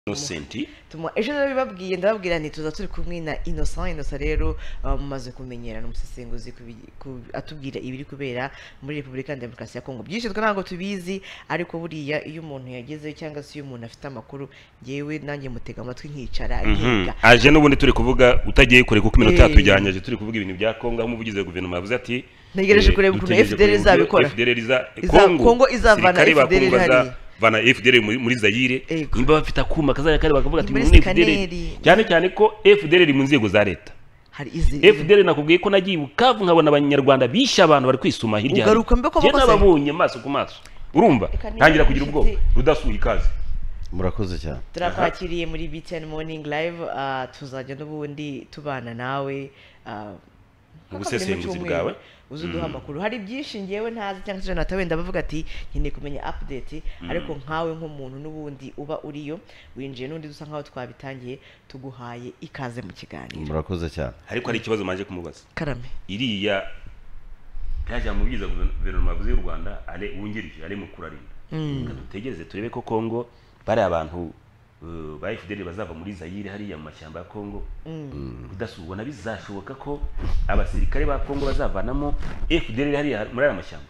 Innocent ejo nabibabwiye ndababwira nti tuza turi kumwe na Innocent rero mumaze kumenyerana umusesenguzi atubwira ibiri kubera muri Repubulika ya Demokarasi ya Kongo. Byinshi ntabwo tubizi, ariko buriya iyo umuntu yageze cyangwa se iyo umuntu afite amakuru, ngewe nanjye mutega amatwi nkicara nkiga. aje n'ubundi turi kuvuga utagiye kure kuko iminota yatujyanyaje turi kuvuga ibintu bya Kongo, aho umuvugizi wa guverinoma yavuze ati ntegereje kureba ukuntu FDL izabikora. Kongo izavana FDL hari vana FDL muri Zaire, imba bafite akuma kazajya kare bakavuga ati muri FDL, cyane cyane ko FDL iri mu nzego za leta. Hari izi FDL nakubwiye ko nagiye Bukavu nkabona abanyarwanda bisha abantu bari kwisuma hirya. Ugaruka mbe ko bose nababonye maso ku maso, urumva ntangira kugira ubwoba. Rudasuye ikaze, murakoze cyane. Turakwakiriye muri BTN Morning Live. Tuzajya n'ubundi tubana nawe ubusesenguzi bwawe uzuduha amakuru. Hari byinshi ngewe ntazi cyangwa se natawenda bavuga ati nkeneye kumenya update, ariko nkawe nk'umuntu n'ubundi uba uriyo winjiye n'undi dusa nkaho twabitangiye, tuguhaye ikaze mu kiganiro. Murakoze cyane. Ariko hari ikibazo manje kumubaza. Karame iriya yaje mu byiza guverinoma y'u Rwanda ale wungirije ale mukurarinda. Dutegereze turebe ko Kongo bari abantu ba FDL bazava muri Zaire hariya mu mashyamba ya Kongo. Udasubona bizashoboka ko abasirikare ba Kongo bazavanamo FDL hariya muri aya mashyamba.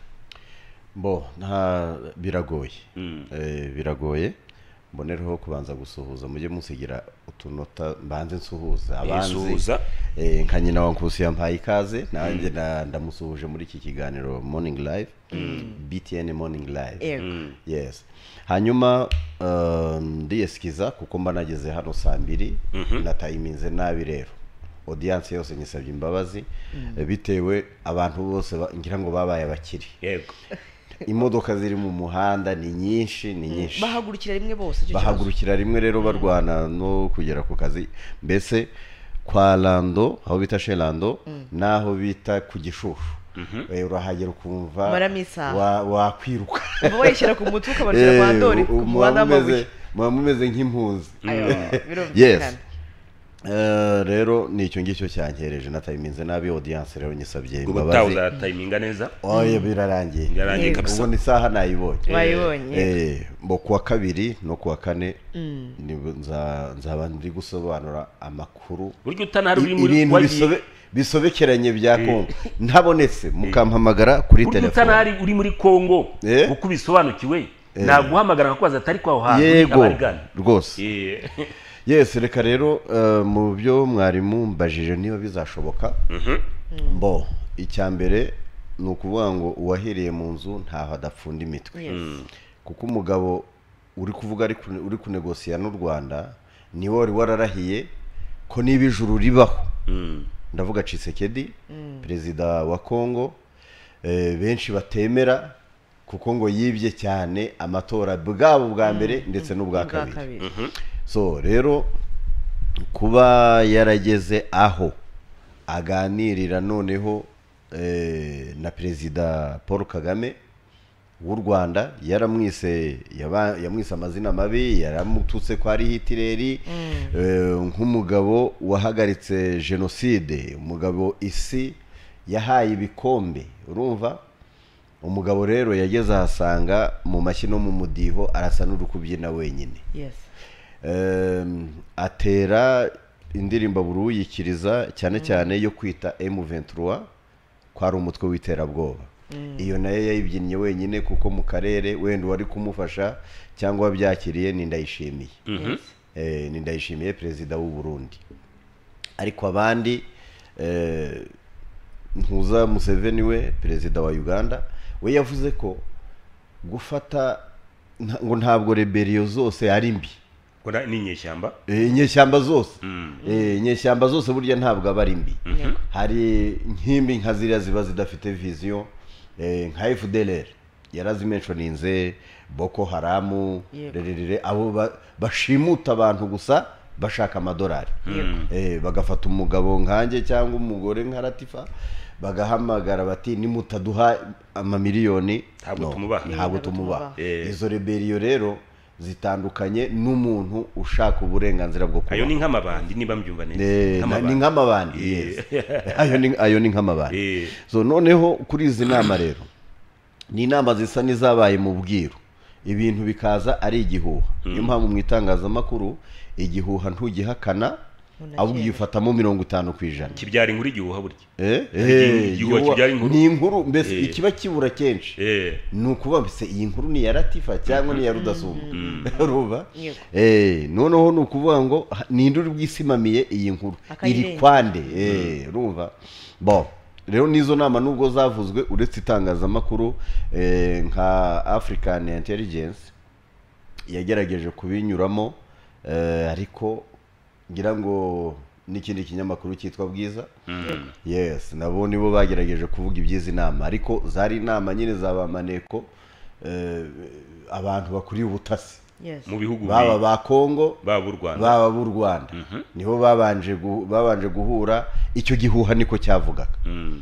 Nta biragoye. Biragoye. Mbonereho kubanza gusuhuza, mujye musigira utunota mbanze nsuhuza abanzi. Nka nyina wa Nkusi yampaye ikaze, nanjye ndamusuhuje muri iki kiganiro Morning Live, BTN Morning Live. Yes. Hanyuma ndiyesikiza kuko mba nageze hano saa 2 natayiminze nabi rero. Audience yose nyisabye imbabazi bitewe abantu bose ngira ngo babaye abakiri. Yego. Imodoka ziri mu muhanda ni nyinshi bahagurukira rimwe bose, bahagurukira rimwe rero barwana no kugera ku kazi. Mbese kwa Lando, aho bita chez Lando, naho bita ku Gishushu, urahagera ukumva wakwiruka wayishyira ku mutwe ukabarira kwa Ndori ku muhanda w'amabuye, mumeze nk'impunzi. Yes. Rero ni icyo ngicyo cyankereje, natayiminze nabi. Audience rero nyisabye imbabazi. Ubutaza tayiminga neza. Birarangiye. Birarangiye kabisa. Ubwo ni saha nayibonye. Wayibonye. Kuwa kabiri no kuwa kane nzaba ndi gusobanura amakuru. Buryo utanari uri muri ibintu bisobekeranye bya Kongo. Ntabonetse mukampamagara kuri telefone. Buryo utanari uri muri Kongo uko bisobanukiwe naguhamagara nkakubaza atari kwaho hantu. Yego rwose. Yes, reka rero mu byo mwarimu mbajije niba bizashoboka. Icyambere ni ukuvuga ngo uwahiriye mu nzu ntaho adapfunda imitwe. Kuko umugabo uri kuvuga uri kunegosiya n'u Rwanda niwe wari wararahiye ko niba ijuru ribaho. Ndavuga Tshisekedi, perezida wa Kongo, benshi batemera kuko ngo yibye cyane amatora bwabo bwa mbere ndetse n'ubwa kabiri. So rero kuba yarageze aho aganirira noneho na perezida Paul Kagame w'u Rwanda, yamwise amazina mabi, yaramututse ko ari Hitler, nk'umugabo wahagaritse jenoside, umugabo isi yahaye ibikombe, urumva. Umugabo rero yageze ahasanga mu mashyi no mu mudiho arasa n'urukubyina wenyine. Atera indirimbo buruyikiriza cyane cyane yo kwita M23 ko ari umutwe w'iterabwoba. Iyo nayo yayibyinnye wenyine kuko mu karere wenda wari kumufasha cyangwa wabyakiriye ni Ndayishimiye. Ni Ndayishimiye perezida w'u Burundi. Ariko abandi Ntuza Museveni we perezida wa Uganda, we yavuze ko gufata ngo ntabwo rebellion zose ari mbi. Ni inyeshyamba. Inyeshyamba zose. Inyeshyamba zose burya ntabwo aba ari mbi. Hari nk'imbi nka ziriya ziba zidafite vision, nka FDLR yarazimentioninze, Boko Haram, abo bashimuta abantu gusa bashaka amadolari. Bagafata umugabo nkanjye cyangwa umugore nka Latifa bagahamagara bati nimutaduha amamiliyoni ntabwo tumubaha. Izo rebellion rero zitandukanye n'umuntu ushaka uburenganzira bwo kuba. Ayo ni nk'amabandi niba mbyumva neza. Ni nk'amabandi. Ayo ni nk'amabandi. So noneho kuri izi nama rero ni inama zisa n'izabaye mu bwiru. ibintu bikaza ari igihuha. Niyo mpamvu mu itangazamakuru igihuha ntugihakana ahubwo ugifatamo 50%. kibyara inkuru igihuha burya igihuha kibyara inkuru ni inkuru mbese ikiba kibura kenshi ni ukuvuga mbese iyi nkuru ni ya Latifa cyangwa ni ya Rudasumba ruba noneho ni ukuvuga ngo ninde uri bwisimamiye iyi nkuru iri kwande ruva bo rero nizo nama nubwo zavuzwe uretse itangazamakuru nka African Intelligence yagerageje kubinyuramo ariko ngira ngo n'ikindi kinyamakuru cyitwa Bwiza yes nabo nibo bagerageje kuvuga ibyizi nama ariko zari inama nyine zabamaneko abantu bakuriye ubutasi mu bihugu baba ba Kongo baba b'u Rwanda niho babanje guhura icyo gihuha niko cyavugaga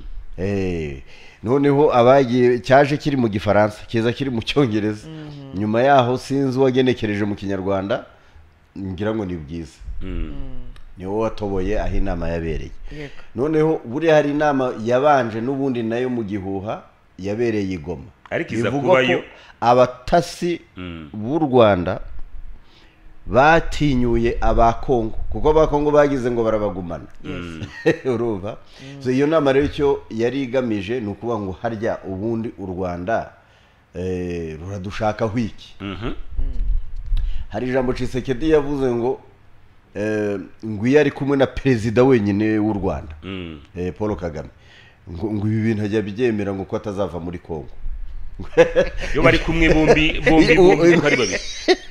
noneho abagiye cyaje kiri mu gifaransa kiza kiri mu cyongereza nyuma yaho sinzi wagenekereje mu kinyarwanda ngira ngo ni Bwiza niwo watoboye aho inama yabereye noneho buri hari inama yabanje n'ubundi nayo mu gihuha yabereye Igoma ariko iza kubayo abatasi b'u Rwanda batinyuye abakongo kuko abakongo bagize ngo barabagumana urumva so iyo nama rero cyo yari igamije ni ukuvuga ngo harya ubundi u Rwanda ruradushaka hwiki hari ijambo Tshisekedi yavuze ngo iyo ari kumwe na perezida wenyine w'u Rwanda Paul Kagame ngo ibi bintu ajya byemera ngo ko atazava muri Kongo iyo bari kumwe bombi ari babiri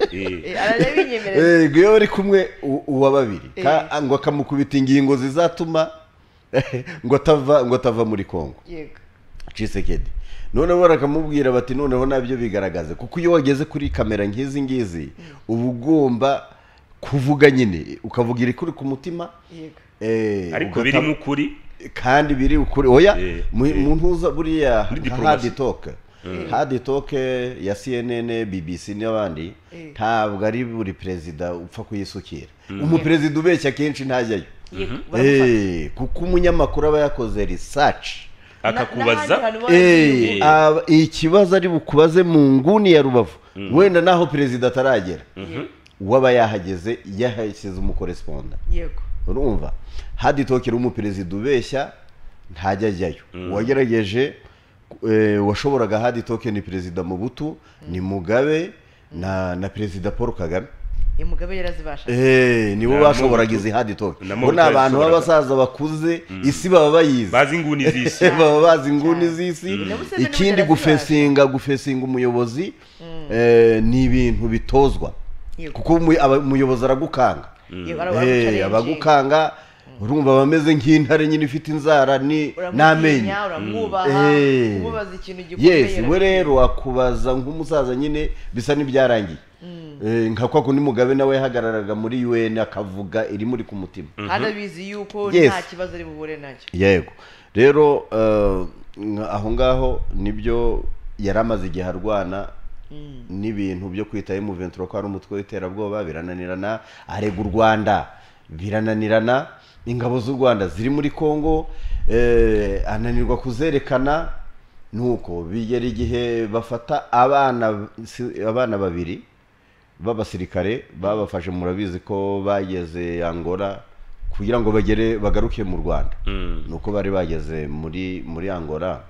iyo bari kumwe uwa babiri ngo akamukubita ingingo zizatuma ngo atava muri Kongo Tshisekedi noneho barakamubwira bati noneho nabyo bigaragaze kuko iyo wageze kuri kamera nk'izi ngizi uba ugomba kuvuga nyine ukavuga iri kuri ku mutima ariko biri mu kuri kandi biri ukuri oya mu ntuza buriya hard talk ya CNN BBC n'abandi ntabwo ari buri perezida upfa kuyisukira umuperezida ubeshya kenshi ntajyayo kuko umunyamakuru aba yakoze research akakubaza ikibazo ari bukubaze mu nguni ya Rubavu wenda naho perezida ataragera waba yahageze yahashyize umukoresponda urumva hadi tokera umuperezida ubeshya ntajya ajyayo wagerageje washoboraga hadi toke ni perezida Mobutu ni Mugabe na perezida Paul Kagame Mugabe yarazibasha nibo bashoboraga izi hadi toke bo n'abantu b'abasaza bakuze isi baba bayizi bazi inguni z'isi baba bazi inguni z'isi ikindi gufesinga umuyobozi ni ibintu bitozwa kuko umuyobozi aragukanga abagukanga urumva bameze nk'intare nyine ifite inzara n'amenyo yes we rero akubaza nk'umusaza nyine bisa n'ibyarangiye nka kwa kundi Mugabe nawe yahagararaga muri UN akavuga iri muri ku mutima harabizi yuko nta kibazo ari buhure nacyo yego rero aho ngaho nibyo yaramaze igihe arwana n'ibintu byo kwita M23 ko ari umutwe w'iterabwoba birananirana arega u Rwanda birananirana ingabo z'u Rwanda ziri muri Kongo ananirwa kuzerekana nuko bigera igihe bafata abana babiri b'abasirikare babafashe murabizi ko bageze Angola kugira ngo bagaruke mu Rwanda nuko bari bageze muri Angola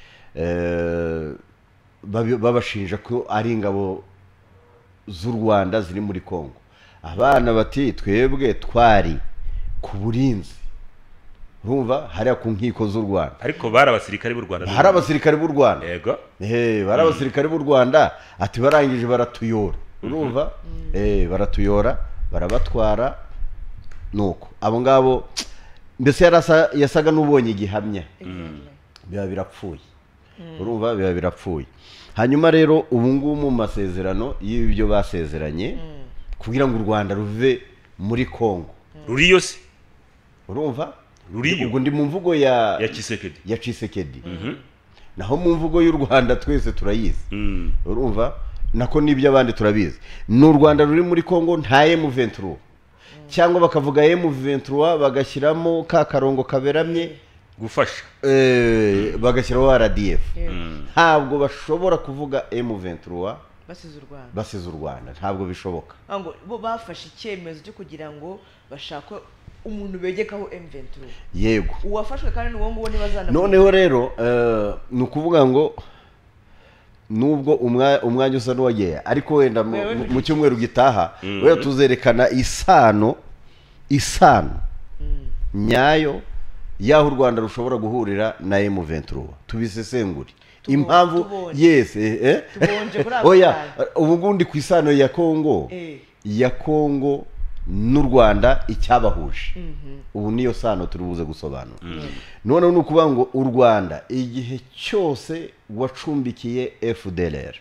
babashinja ko ari ingabo z'u Rwanda ziri muri Kongo abana bati twebwe twari ku burinzi urumva hariya ku nkiko z'u Rwanda ariko bari abasirikare b'u Rwanda hari abasirikare b'u Rwanda yego bari abasirikare b'u Rwanda ati barangije baratuyora urumva baratuyora barabatwara nuko abo ngabo mbese yasaga n'ubonye igihamya biba birapfuye urumva biba birapfuye hanyuma rero ubu ngubu mu masezerano y'ibyo basezeranye kugira ngo u Rwanda ruve muri Kongo ruriyo se urumva ruriyo ubwo ndi mu mvugo ya Tshisekedi naho mu mvugo y'u Rwanda twese turayizi urumva nako nibyo abandi turabizi n'u Rwanda ruri muri Kongo nta M23 cyangwa bakavuga M23 bagashyiramo ka karongo kaberamye gufasha bagashyiraho RDF ntabwo bashobora kuvuga M23 basize u Rwanda ntabwo bishoboka ngo bo bafashe icyemezo cyo kugira ngo bashake umuntu begekaho M23 yego uwafashwe kandi n'uwo nguwo ntibazana noneho rero ni ukuvuga ngo nubwo umwanya usa n'uwagiye ariko wenda mu cyumweru gitaha wenda tuzerekana isano nyayo y'aho u Rwanda rushobora guhurira na M23 tubisesengure impamvu yes oya ubu ngundi ku isano ya Kongo n'u Rwanda icyabahuje ubu niyo sano turibuze gusobanura none nukuvuga ngo u Rwanda igihe cyose wacumbikiye FDLR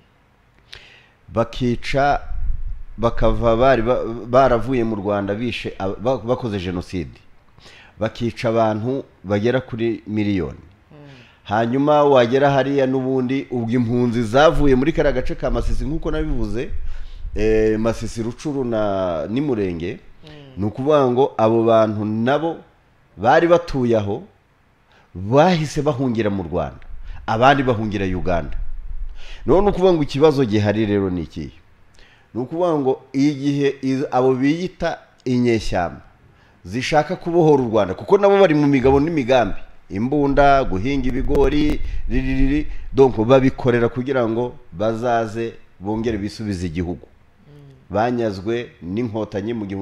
bakica bakava baravuye mu Rwanda bishe bakoze genocide bakica abantu bagera kuri miliyoni hanyuma wagera hariya n'ubundi ubwo impunzi zavuye muri kara gace ka Masisi nkuko nabivuze Masisi Rucuru na Nimurenge nukuvuga ngo abo bantu nabo bari batuye aho bahise bahungira mu Rwanda abandi bahungira Uganda none ukuvuga ngo ikibazo gihari rero ni iki nukuvuga ngo igihe abo biyita inyeshyamba zishaka kubohora u Rwanda kuko nabo bari mu migabo n'imigambi imbunda guhinga ibigori donc babikorera kugira ngo bazaze bongere bisubiza igihugu banyazwe n'inkotanyi mu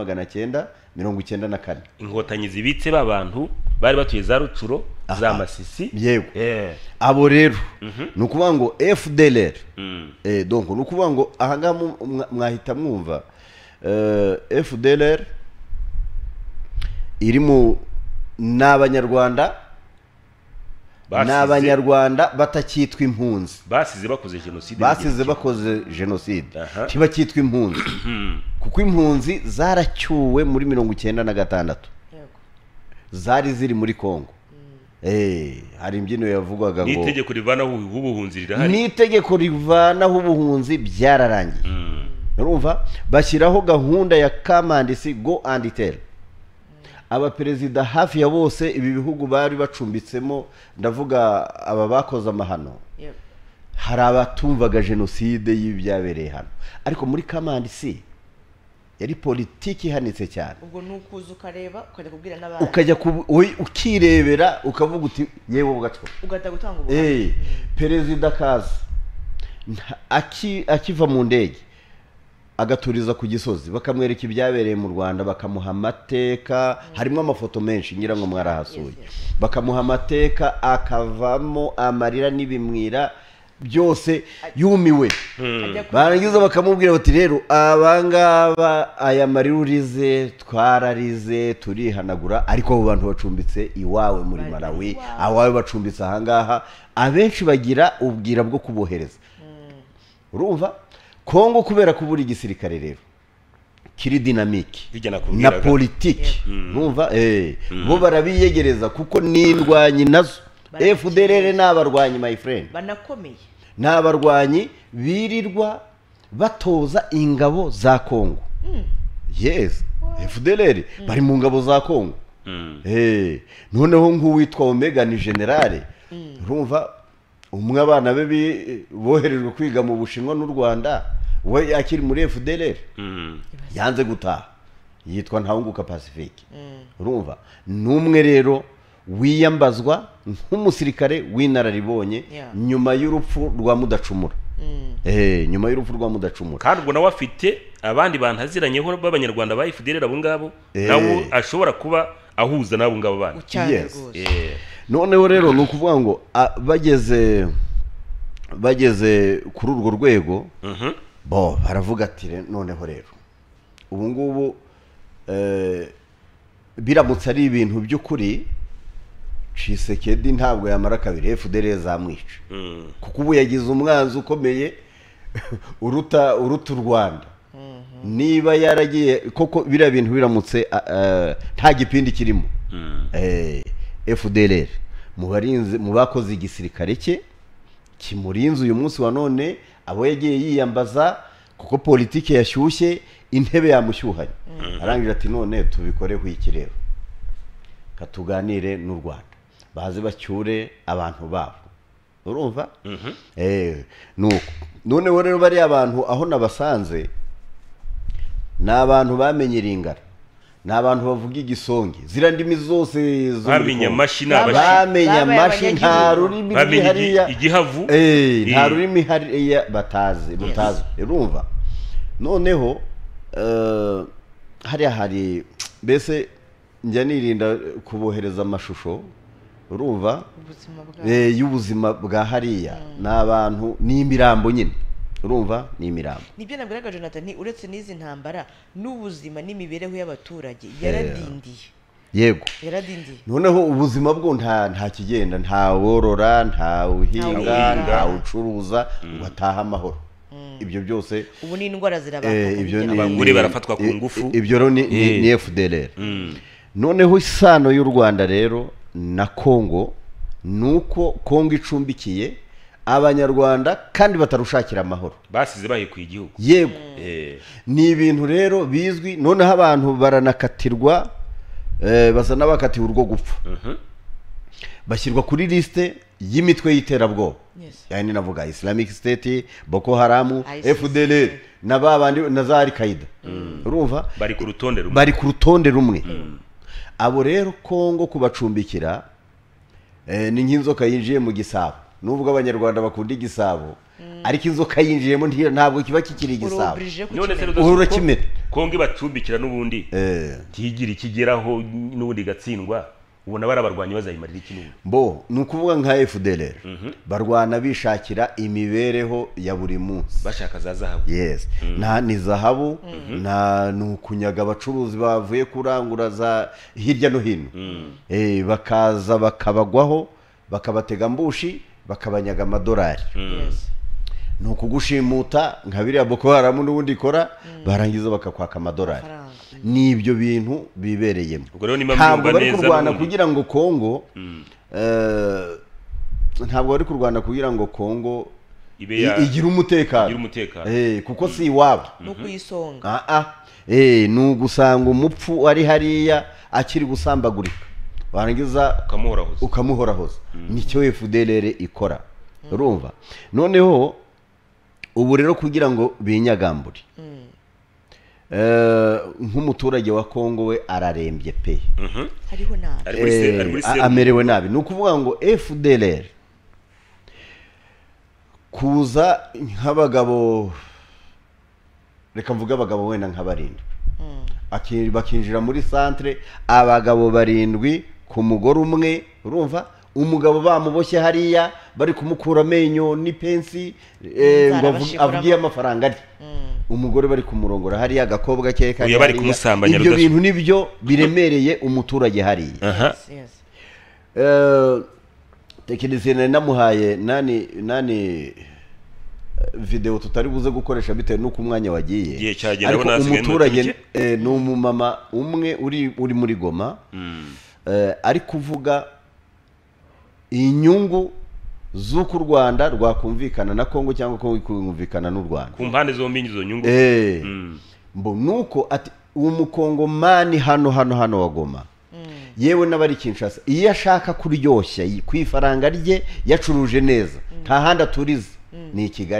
1994 inkotanyi zibitse babantu bari batuye za Rucuro za Masisi yego abo rero nukuvuga ngo FDLR donc nukuvuga ngo ahanga mwahita mwumva FDLR iri mu n'abanyarwanda batakitwa impunzi basize bakoze jenoside ntibakitwa impunzi kuko impunzi zaracyuwe muri 1996 zari ziri muri Kongo hari imbyino yavugwaga ngo n'itegeko rivanaho ubuhunzi rirahari n'itegeko rivanaho ubuhunzi byararangiye urumva bashyiraho gahunda ya come and see go and tell abaperezida hafi ya bose ibi bihugu bari bacumbitsemo ndavuga aba bakoze amahano hari abatumvaga genocide y'ibyabereye hano ariko muri kamandisi yari politiki ihanitse cyane ubwo nukuza ukareba ukajya kubwira n'abandi ukajya ukirebera ukavuga uti yewe ugatwa ugata gutanga ubuhamya perezida kaza akiva mu ndege agaturiza ku gisozi bakamwereka ibyabereye mu Rwanda bakamuha amateka harimo amafoto menshi ngira ngo mwarahasuye bakamuha amateka akavamo amarira n'ibimwira byose yumiwe barangiza bakamubwira bati rero abangaba aya marira urize twararize turihanagura ariko abo bantu bacumbitse iwawe muri Malawi awawe bacumbitse ahangaha abenshi bagira ubwira bwo kubohereza urumva Kongo kubera kubura igisirikare rero kiri dynamique na politique numva bo barabiyegereza kuko nindwanyi nazo FDLR n'abarwanyi my friend banakomeye n'abarwanyi birirwa batoza ingabo za Kongo yes FDLR bari mu ngabo za Kongo noneho nk'uwitwa Omega ni generale urumva umwe abana be boherejwe kwiga mu Bushinwa n'u Rwanda we akiri muri FDLR yanze gutaha yitwa Ntahunguka Pacifique urumva numwe rero wiyambazwa nk'umusirikare w'inararibonye nyuma y'urupfu rwa Mudacumura nyuma y'urupfu rwa Mudacumura kandi ubwo nawe afite abandi bantu aziranyeho b'abanyarwanda ba FDLR abo ngabo nawo ashobora kuba ahuza nabo ngabo bandi noneho rero ni ukuvuga ngo bageze kuri urwo rwego bo baravuga ati noneho rero ubu ngubu biramutse ari ibintu by'ukuri Tshisekedi ntabwo yamara kabiri FDLR zamwica kuko ubu yagize umwanzi ukomeye uruta u Rwanda niba yaragiye koko biriya bintu biramutse nta gipindi kirimo FDLR mu bakoze igisirikare cye kimurinze uyu munsi wa none abo yagiye yiyambaza kuko politike yashyushye intebe yamushyuhanye arangije ati none tubikoreho iki rero katuganire n'u Rwanda baze bacyure abantu babo urumva nuko noneho rero bariya abantu aho nabasanze ni abantu bamenye iringara, ni abantu bavuga igisonge, zira ndimi zose zo bamenye amashi n'abashi, bamenye amashi, nta rurimi ruri hariya igihavu, nta rurimi hariya batazi urumva. noneho hariya hari mbese njya nirinda kubohereza amashusho urumva y'ubuzima bwa hariya, ni abantu ni imirambo nyine urumva, ni imirambo. nibyo nabwiraga Jonathan, uretse n'izi ntambara n'ubuzima n'imibereho y'abaturage yaradindiye. Yego, yaradindiye. noneho ubuzima bwo nta kigenda, nta worora, nta uhinga, nta ucuruza ngo ataha amahoro. Ibyo byose ubu ni indwara zirabaka, abagore barafatwa ku ngufu, ibyo rero ni FDLR. noneho isano y'u Rwanda rero na Kongo nuko Kongo icumbikiye abanyarwanda kandi batarushakira amahoro, basize bahikuye igihugu. Yego, ni ibintu rero bizwi. noneho abantu baranakatirwa, basa n'abakatiwe urwo gupfa, bashyirwa kuri liste y'imitwe y'iterabwoba. Yani navuga Islamic State, Boko Haram, FDLR na babandi na za Al-Qaeda. urumva bari ku rutonde rumwe. abo rero Kongo kubacumbikira ni nk'inzoka yinjiye mu gisabo. Nubwo abanyarwanda bakunda igisabo, ariko inzoka yinjiyemo ntabwo kiba kikiri igisabo, uhora kimera. Kongo ibacumbikira n'ubundi tigira ikigeraho n'ubundi gatsindwa, ubona barabarwanya bazayimarira ikintu. Bo ni ukuvuga nka FDLR barwana bishakira imibereho ya buri munsi, bashaka za zahabu. Yes, ni zahabu, ni ukunyaga abacuruzi bavuye kurangura za hirya no hino, bakaza bakabagwaho, bakabatega mbushi, bakabanyaga amadolari. ni ukugushimuta nka biriya Boko Haram n'ubundi ikora, barangiza bakakwaka amadolari. Ni ibyo bintu bibereyemo. Ntabwo bari kurwana kugira ngo Kongo ntabwo bari kurwana kugira ngo Kongo igira umutekano, kuko si iwabo no kuyisonga. Ni ugusanga umupfu ari hariya akiri gusambagurika, warangiza ukamuhorahoza. Nicyo FDLR ikora, urumva. Noneho ubu rero kugira ngo binyagambure, nk'umuturage wa Kongo we ararembye pe, hariho nabi, amerewe nabi. Ni ukuvuga ngo FDLR kuza nk'abagabo, reka mvuga abagabo wenda nka 7, bakinjira muri centre, abagabo 7 ku mugore umwe, urumva. Umugabo bamuboshye hariya bari kumukura amenyo n'ipensi, ngo avugiye amafaranga ari. Umugore bari kumurongora hariya, agakobwa ke kari hariya. Ibyo bintu nibyo biremereye umuturage hariya. Tekinisiye namuhaye nani video tutari buze gukoresha bitewe nuko umwanya wagiye, ariko umuturage ni umumama umwe uri muri Goma, ari kuvuga inyungu z'uko u Rwanda rwakumvikana na Kongo cyangwa ko kumvikana n'u Rwanda ku mpande zombi izo nyungu. Mbo nuko ati umukongomani hano wa Goma, yewe n'abari Kinshasa, iyo ashaka kuryoshya kwifaranga rye yacuruje neza, nta handi aturiza ni i Kigali.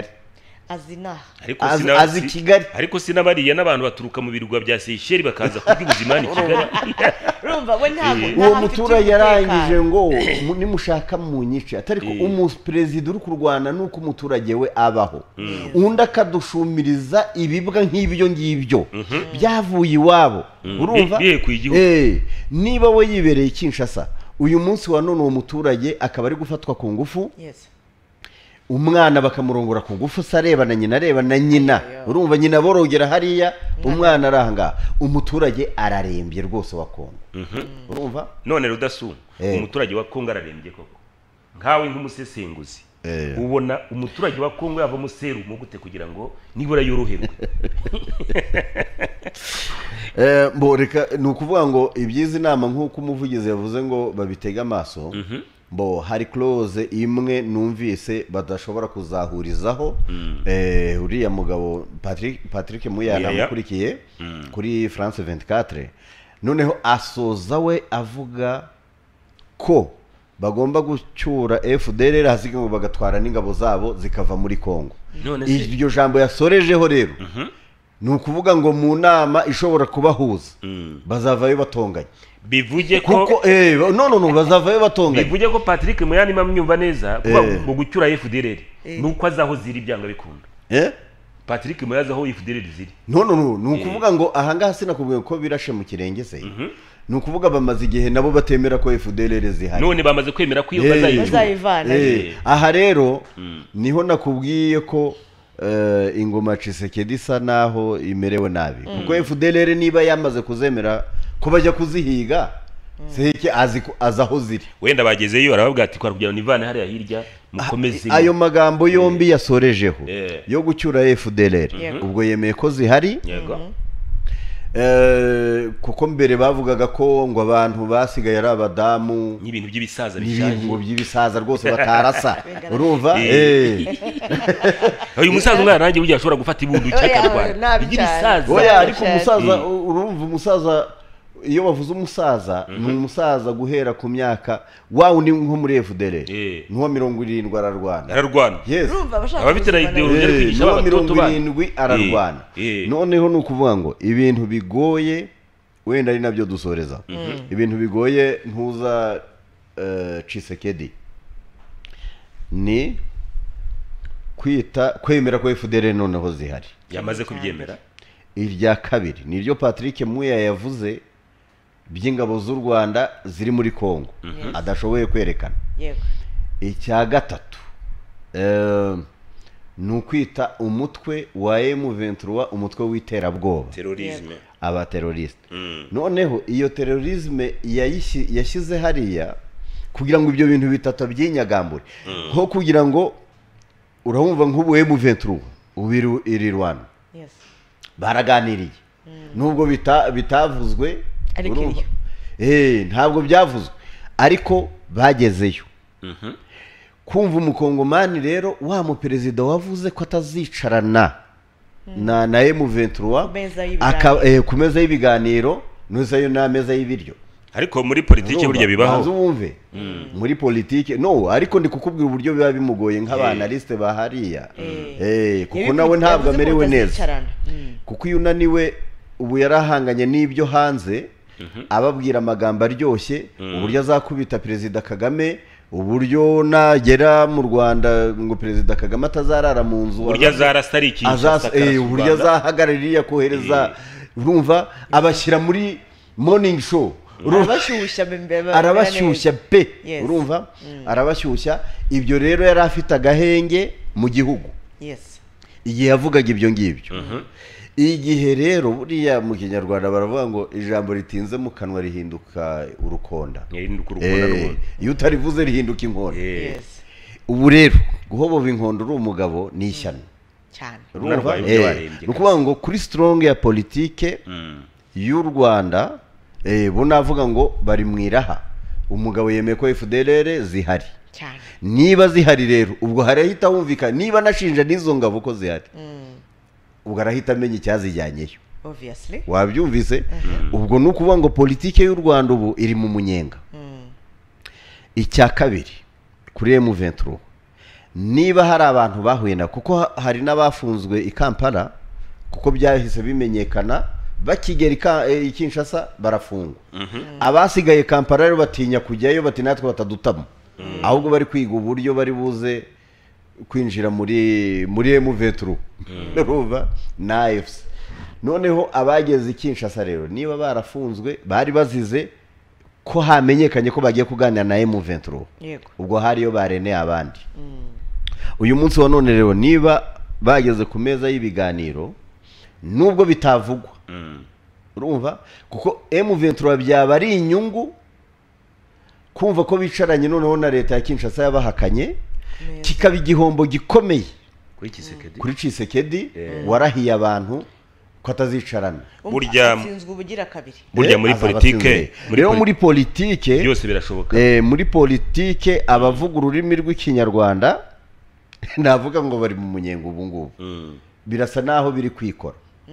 Azi Kigali, ariko sinabariye n'abantu baturuka mu birwa bya Seychelles bakaza kurya ubuzima ni Kigali. Urumva we ntabwo uwo muturage yarangije ngo nimushaka mu nyice, atari ko umuperezida uri kurwana nuko umuturage we abaho, undi akadushumiriza ibibwa nk'ibyo ngibyo byavuye iwabo. Urumva, niba we yibereye Kinshasa uyu munsi wa none, uwo muturage akaba ari gufatwa ku ngufu, umwana bakamurongora ku ngufu, sareba na nyina, urumva nyina borogera hariya, umwana aranga, umuturage ararembye rwose wa Kongo. Urumva, none Rudasu, umuturage wa Kongo ararembye koko, nkawe nk'umusesenguzi ubona umuturage wa Kongo yava mu serumu gute kugira ngo nibura yoroherwe? Bo reka ni ukuvuga ngo ibyiza inama nk'uko umuvugizi yavuze ngo babitega amaso. Bo hari clause imwe numvise badashobora kuzahurizaho, uriya mugabo Patrick Muyana mukurikiye kuri France 24, noneho asoza we avuga ko bagomba gucyura FDLR hasigaye ngo bagatwara n'ingabo zabo zikava muri Kongo. none se Iryo jambo yasorejeho rero ni ukuvuga ngo mu nama ishobora kubahuza bazavayo batonganye, bivuge ko kuko no bazavayo batonganye. bivuge ko Patrick Muyani mamwumva neza kuba ngo gucyura FDLR nuko azaho ziri byanga bikunda. Patrick Muyani aho FDLR ziri no ni ukuvuga ngo ahangaha sinakubwiye ko birashe mu kirenge se, ni ukuvuga bamaze igihe nabo batemera ko FDLR zihari, none bamaze kwemera ko iyo bazayivana. aha rero niho nakubwiye ko ingoma Tshisekedi isa naho imerewe nabi, kuko FDLR niba yamaze kuzemera ko bajya kuzihiga seke azaho ziri, wenda bagezeyo arababwira ati kwa kugira nivane hariya hirya mukomeze. ayo magambo yombi yasorejeho yo gucyura FDLR ubwo yemeye ko zihari. Yego. Kuko mbere bavugaga ko ngo abantu basigaye ari abadamu n'ibintu by'ibisaza n'ibintu by'ibisaza rwose batarasa, urumva uyu musaza umwana nanjye burya ashobora gufata ibundu cy'akarwara by'ibisaza. oya ariko umusaza urumva umusaza iyo bavuze umusaza ni umusaza guhera ku myaka wawe ni nko muri FDLR nko 70 ararwana. Yes, ababitera ideology ari kwigisha abatoto ba 70 ararwana. Noneho nukuvuga ngo ibintu bigoye wenda ari nabyo dusoreza, ibintu bigoye ntuza Tshisekedi ni kwemera ko FDLR noneho zihari, yamaze kubyemera. Irya kabiri niryo Patrick Muya yavuze by'ingabo z'u Rwanda ziri muri Kongo adashoboye kwerekana. Icya gatatu ni ukwita umutwe wa M23 umutwe w'iterabwoba, terrorisme, aba terroriste. Noneho iyo terrorisme yashyize hariya kugira ngo ibyo bintu bitatu byinyagambure, nko kugira ngo urahumva nk'ubu M23 ubiru iri Rwanda baraganiriye nubwo bitavuzwe ntabwo byavuzwe ariko bagezeyo. Kumva umukongomani rero wa mu perezida wavuze ko atazicarana na M23 ku meza y'ibiganiro nuzayo n'ameza y'ibiryo. Ariko muri politiki burya bibaho wumve muri politiki ariko ndi kukubwira uburyo biba bimugoye nk'abanaliste bahariya kuko nawe ntabwo amerewe neza, kuko iyo unaniwe ubu yarahanganye n'ibyo hanze ababwira amagambo aryoshye uburyo azakubita Perezida Kagame, uburyo nagera mu Rwanda ngo Perezida Kagame atazarara mu nzu, uburyo azarastarikisha uburyo azahagarariye kohereza, urumva abashyira muri morning show, arabashyushya pe, urumva arabashyushya. Ibyo rero yari afite agahenge mu gihugu igihe yavugaga ibyo ngibyo. Igihe rero buriya mu Kinyarwanda baravuga ngo ijambo ritinze mu kanwa rihinduka urukonda, iyo utarivuze rihinduka inkonda. Ubu rero guhoboba inkondo uri umugabo ni ishyano cyane, ni ukuvuga ngo kuri strong ya politike y'u Rwanda bo navuga ngo bari mwiraha. Umugabo yemeye ko FDLR zihari, niba zihari rero ubwo harahita humvikana niba nashinja n'izo ngabo ko zihari ubwo arahita amenya icyazijyanyeyo, wabyumvise. Ubwo ni ukuvuga ngo politike y'u Rwanda ubu iri mu munyenga. Icya kabiri kuri M23 niba hari abantu bahuye na, kuko hari n'abafunzwe i Kampala kuko byahise bimenyekana bakigera i Kinshasa barafungwa. Abasigaye Kampala rero batinya kujyayo, bati natwe batadutamo, ahubwo bari kwiga uburyo bari buze kwinjira muri M23 ruba na AFC. Noneho abageze i Kinshasa rero niba barafunzwe bari bazize ko hamenyekanye ko bagiye kuganira na M23, ubwo hariyo barene abandi. Uyu munsi wa none rero niba bageze ku meza y'ibiganiro nubwo bitavugwa, urumva, kuko M23 byaba ari inyungu kumva ko bicaranye noneho na leta ya Kinshasa yabahakanye, kikaba igihombo gikomeye kuri Tshisekedi warahiye abantu ko atazicarana. Burya muri politike rero muri politike byose birashoboka. Muri politike abavuga ururimi rw'ikinyarwanda navuga ngo bari mu munyengo ubu ngubu, birasa naho biri kwikora,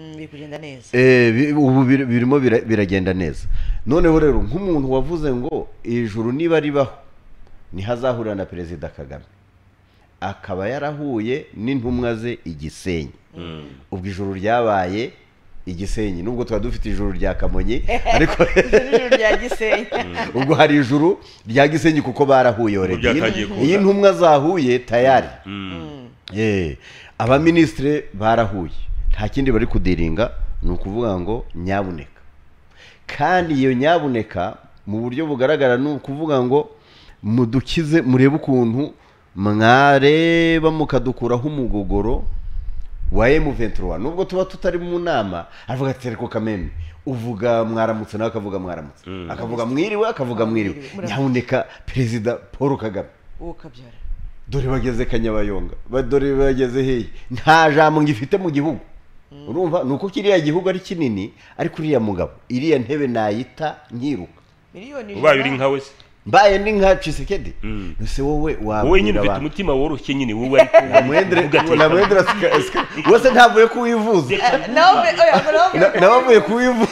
ubu birimo biragenda neza. Noneho rero nk'umuntu wavuze ngo ijuru niba ribaho niho azahurira na perezida Kagame akaba yarahuye n'intumwa ze Igisenyi ubwo ijuru ryabaye Igisenyi nubwo tuba dufite ijuru rya Kamonyi ariko ijuru rya Gisenyi ubwo hari ijuru rya Gisenyi kuko barahuye already iyi ntumwa zahuye tayari abaministre barahuye nta kindi bari kudiringa ni ukuvuga ngo nyabuneka kandi iyo nyabuneka mu buryo bugaragara ni ukuvuga ngo mudukize murebe ukuntu mwareba mukadukuraho umugogoro wa M23 nubwo tuba tutari mu nama avuga ati reko Kameme uvuga mwaramutse nawe akavuga mwaramutse akavuga mwiriwe akavuga mwiriwe nyabuneka perezida Paul Kagame ukabyara dore bageze Kanyabayonga dore bageze hehe nta jambo ngifite mu gihugu urumva nuko kiriya gihugu ari kinini ariko uriya mugabo iriya ntebe nayita nkiruka ubaye uri nkawe se mbaye ni nka Tshisekedi nose wowe nyine ufite umutima woroshye nyine wowe ariko namwendera wose ntavuye kuwivuza nabavuye kuwivuza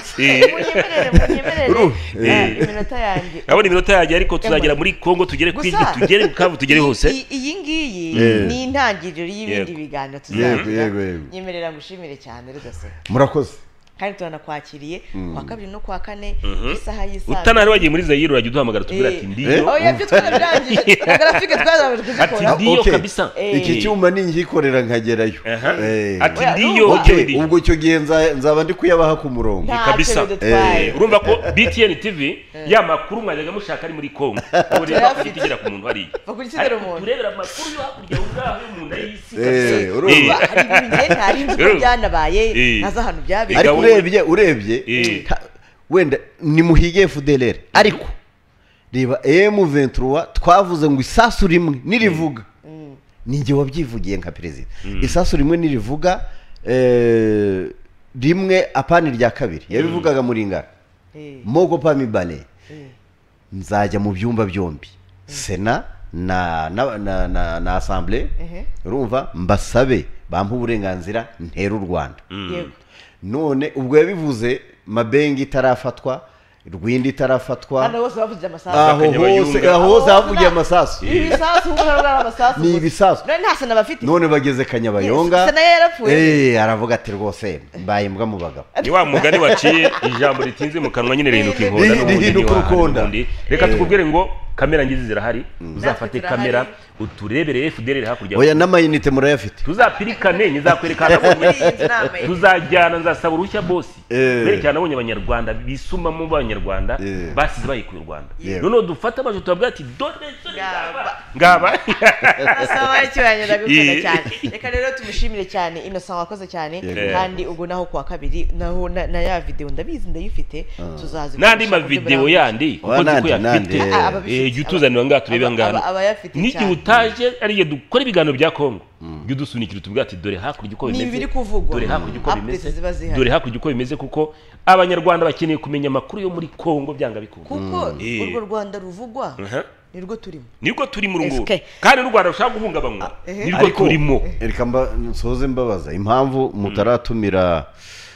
iminota yanjye abona iminota yanjye ariko tuzagera muri Kongo tugere kw'ijwi tugere Bukavu tugere hose iyi ngiyi ni intangiriro y'ibindi biganiro tuzagira nyemerera ngushimire cyane rudase murakoze kandi turanakwakiriye kwa kabiri no kwa kane isaha y'isaha utanari wagiye muri Zaire urajya uduhamagara tubwira ati ndiyo oya byo twarabirangije grafike twazabije kuzikora ati ndiyo kabisa iki cyuma ningikorera nkagerayo ati ndiyo ubwo cyo gihe nzaba ndi kuyabaha ku murongo kabisa urumva ko BTN TV ya makuru mwajyaga mushaka ari muri Kongo uri kugera ku muntu hari bakurikira umuntu turebera amakuru yo hakurya ubwaho y'umuntu ayisi urumva hari ibintu ntari nzi ko byanabaye naza hano byabe urebye wenda ni muhige FDLR ariko reba M23 twavuze ngo isasu rimwe nirivuga ninjye wabyivugiye nka perezida isasu rimwe nirivuga rimwe apani rya kabiri yabivugaga muri ngara moko pamibale nzajya mu byumba byombi Sena na Assemblée urumva mbasabe bampa uburenganzira ntera u Rwanda none ubwo yabivuze mabengi itarafatwa Rwindi itarafatwa hano hose bavuze amasasu aho hose havugiye amasasu ibisasu ubura amasasu ni ibisasu none nta Sena bafite none bageze Kanyabayonga Sena yarapfuye aravuga ati rwose mbaye mbwa mu bagabo ni wa mugani waciye ijambo ritinze mu kanwa nyine rihinuka inkonda reka tukubwire ngo kamera ngizi zirahari uzafate kamera uturebere FDLR hakurya oya n'amayinite murayafite tuzapirikane nizakwerekana tuzajyana nzasaba uruhushya boss berekana abonye abanyarwanda bisuma mu banyarwanda basize bayikuye u Rwanda none dufata abaje tubabwira ati dore ngaba asaba cyane ndagukunda cyane reka rero tumushimire cyane Innocent wakoze cyane kandi ubwo naho kwa kabiri naho na ya video ndabizi ndayifite tuzazi nandi ma video yandi uko ziko yafite jutuzanira ngaha turebe ngaha niki utaje ariye dukora ibiganiro bya Kongo yudusunikira tubwira ati dore hakurya uko bimeze dore hakurya uko bimeze dore hakurya uko bimeze kuko abanyarwanda bakeneye kumenya amakuru yo muri Kongo byanga bikunda kuko urwo Rwanda ruvugwa nirwo turimo nirwo turi mu rungu kandi n'u Rwanda rushaka guhungabanywa nirwo turimo reka nsoze mbabaza impamvu mutaratumira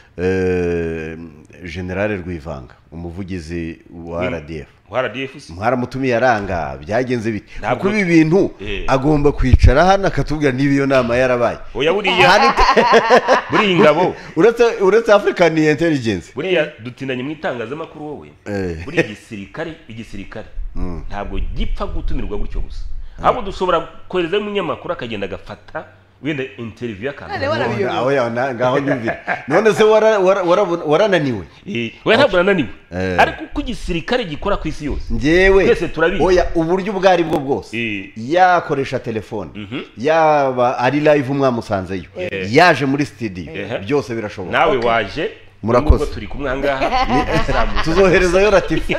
General Rwivanga umuvugizi wa RDF mwaramutumiye aranga byagenze bite kuko ibi bintu agomba kwicara hano akatubwira niba iyo nama yarabaye oya buriya ingabo uretse African Intelligence buriya dutindanye mu itangazamakuru wowe buriya igisirikare ntabwo gipfa gutumirwa gutyo gusa ahubwo dushobora kohereza umunyamakuru akagenda agafata wenda interview akana ngaho nyumvira none se warananiwe we ntabwo nananiwe ariko uko igisirikare gikora ku isi yose njyewe twese turabizi oya uburyo ubwari bwo bwose yakoresha telefone yaba ari live mwamusanzeyo yaje muri studio byose birashoboka nawe waje murakoze turi kumwe ahangaha tuzoherezayo ratifi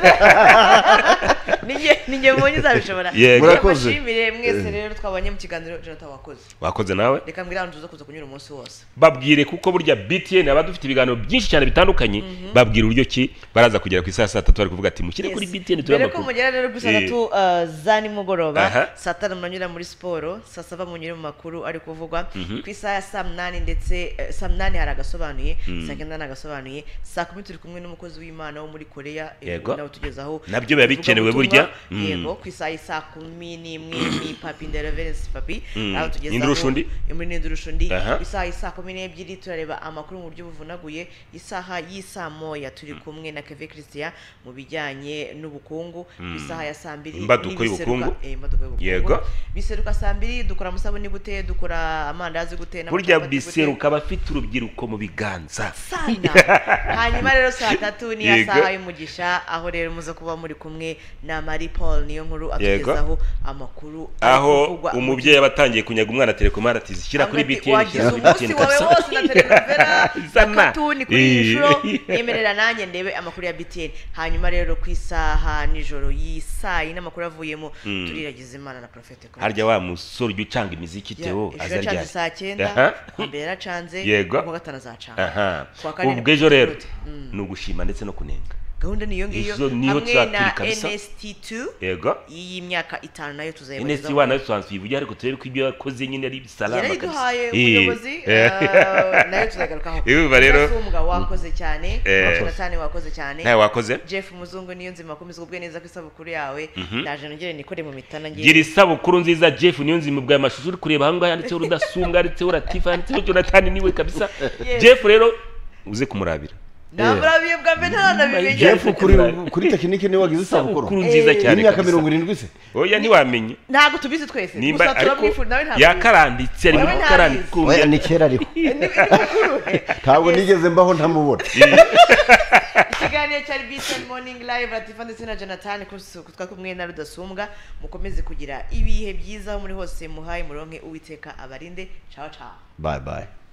ninjye mbonye zabishobora murakoze mushimire mwese rero twabanye mu kiganiro Jonathan wakoze nawe reka mbwira abantu tuza kuza kunyura umunsi wose babwire kuko burya BTN aba dufite ibiganiro byinshi cyane bitandukanye babwira uburyo ki baraza kugera ku isaha 3 bari kuvuga ati mushyire kuri BTN turabakuru ko mugera rero ku saa 3 za nimugoroba saa 5 muranyura muri siporo saa 7 munyure mu makuru ari kuvugwa ku isaha ya saa 8 ndetse saa 8 hari agasobanuye saa 9 n'agasobanuye saa 10 turi kumwe n'umukozi w'Imana wo muri Korea nawe tugezaho nabyo biba bikenewe Burya, yego ku isaha isa 11 ni Papi Nderavensi Papi aho tugezaho Indurushundi. muri Ndurushundi Aha. ku isaha isa 12 turareba amakuru mu buryo buvunaguye isaha y'isa moya turi kumwe na Kevin Christian mu bijyanye n'ubukungu ku isaha ya saa 2 Imbaduko y'ubukungu. imbaduko y'ubukungu Yego. biseruka saa 2 dukora amusabuni gute dukora amandazi gute burya biseruka abafite urubyiruko mu biganza sana hanyuma rero saa 3 ni ya Yego. saha y'umugisha aho rero muze kuba muri kumwe na Marie Paul niyo nkuru Yego. atugezaho amakuru ari aho kuvugwa umubyeyi yabatangiye kunyaga umwana telekomande ati shyira kuri BTN shyira kuri umunsi BTN wawe kabisa wose na telenovela Zana. na katuni kuri iyi nshuro Eh. yemerera nanjye ndebe amakuru ya BTN hanyuma rero ku isaha nijoro y'isayi n'amakuru avuyemo turiragiza Imana na Prophet Claude. harya wa musore ujya ucanga imiziki Theo ejo aza yacanze ryari saa 9 Aha. kwa mbere yaracanze Yego. kuwa gatanu azacanga aha Kuwa kane ubwo ejo rero Mm. ni ugushima ndetse no kunenga gahunda niyo ngiyo Izo niyo hamwe tuzaturi na kabisa. NST2 yego iyi myaka 5 nayo NST tuzayibagezaho wana yo twansuye ariko turebe ko ibyo yakoze nyine ari salama yarayiduhaye Eh. umuyobozi nayo tuzagarukaho Urumva rero- Gasumga wakoze cyane Eh. Jonathan wakoze cyane nawe wakoze Jeff Muzungu niyo nzima komeza ubwe neza ku isabukuru yawe naje nongere nikore mu mitana ngiye gira isabukuru nziza Jeff niyo nzima bwa mashusho uri kureba ahangaha yanditseho Rudasumbwa yanditseho Latifa yanditseho Jonathan niwe kabisa Yes. Jeff rero uze kumurabira namurabiye bwa mbere ntaranabimenye Jeff kuri tekinike niwe wagize isabukuru isabukuru nziza cyane y'imyaka kabisa. 70 se oya ntiwamenye ntabwo tubizi twese nimba gusa ariko turamwifura nawe ntabwo yakaranditse ari Wowe muri ntabizi. karandika oya ni kera ariko ntabwo nigeze mbaho ntamubona ikiganiro cyari BTN Morning Live Latifa ndetse na Jonathan kutwa kumwe na Rudasumbwa mukomeze kugira ibihe byiza aho muri hose muhaye muronke uwiteka abarinde ciao ciao bye bye